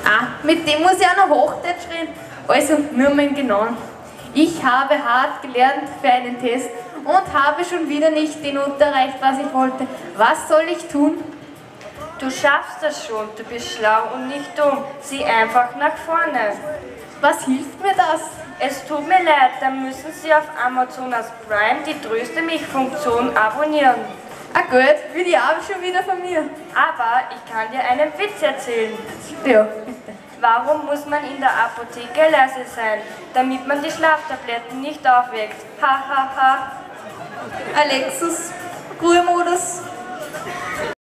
Ah, mit dem muss ich auch noch Hochdeutsch reden. Also nur mein Genauen. Ich habe hart gelernt für einen Test und habe schon wieder nicht den Note erreicht, was ich wollte. Was soll ich tun? Du schaffst das schon, du bist schlau und nicht dumm. Sieh einfach nach vorne. Was hilft mir das? Es tut mir leid, dann müssen Sie auf Amazonas Prime die Tröste mich Funktion abonnieren. Ah gut, will ich auch schon wieder von mir. Aber ich kann dir einen Witz erzählen. Ja, bitte. Warum muss man in der Apotheke leise sein? Damit man die Schlaftabletten nicht aufweckt. Ha ha ha. Alexis, Ruhemodus.